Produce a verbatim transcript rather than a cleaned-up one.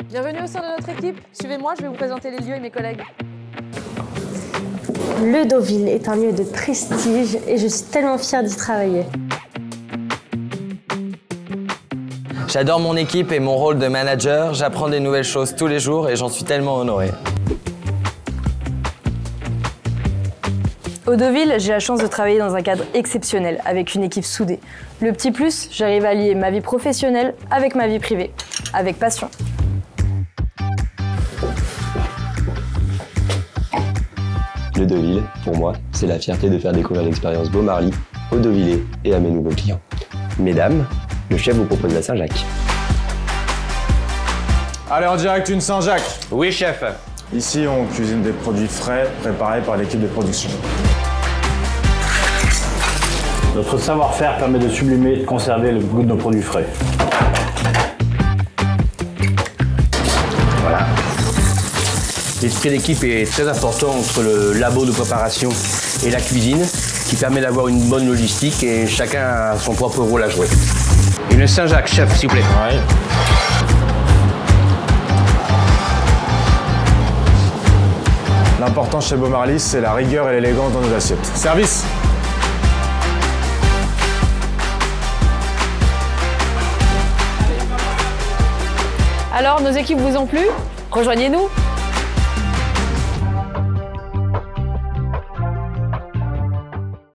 Bienvenue au sein de notre équipe. Suivez-moi, je vais vous présenter les lieux et mes collègues. Le Deauville est un lieu de prestige et je suis tellement fière d'y travailler. J'adore mon équipe et mon rôle de manager. J'apprends des nouvelles choses tous les jours et j'en suis tellement honoré. Au Deauville, j'ai la chance de travailler dans un cadre exceptionnel, avec une équipe soudée. Le petit plus, j'arrive à lier ma vie professionnelle avec ma vie privée, avec passion. Le Deauville, pour moi, c'est la fierté de faire découvrir l'expérience Beaumarly aux Deauvillais et à mes nouveaux clients. Mesdames, le chef vous propose la Saint-Jacques. Allez, en direct, une Saint-Jacques. Oui, chef. Ici, on cuisine des produits frais préparés par l'équipe de production. Notre savoir-faire permet de sublimer et de conserver le goût de nos produits frais. Voilà. L'esprit d'équipe est très important entre le labo de préparation et la cuisine, qui permet d'avoir une bonne logistique et chacun a son propre rôle à jouer. Une Saint-Jacques, chef, s'il vous plaît. Ouais. L'important chez Beaumarly, c'est la rigueur et l'élégance dans nos assiettes. Service! Alors, nos équipes vous ont plu? Rejoignez-nous!